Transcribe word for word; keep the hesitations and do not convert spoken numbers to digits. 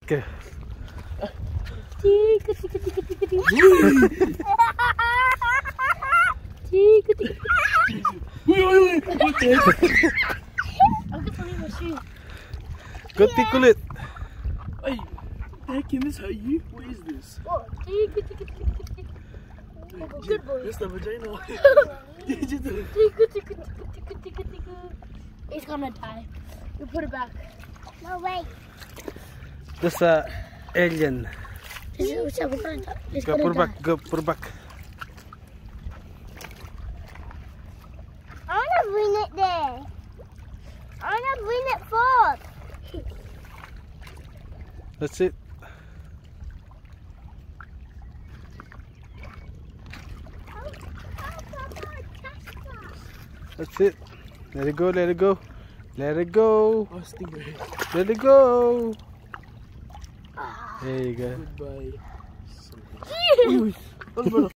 Okay. Tiga, tiga, tiga, tiga, tiga. Tiga, tiga. Aku paling masih. Gunti kulit. Hey, heck in this hurt you? What is this? Oh, tiga, tiga, tiga, tiga, tiga. Oh, good boy. That's the vagina. Tiga, tiga, tiga, tiga, tiga, tiga. It's gonna die. You put it back. No way. That's a alien. This is what's up. We're gonna die. It's Go gonna put die. back. Go put back. I wanna bring it there. I wanna bring it forth. That's it. That's it. Let it go. Let it go. Let it go. Oh, stingray. Let it go. There you go. Goodbye. Yeah. Uy, uy.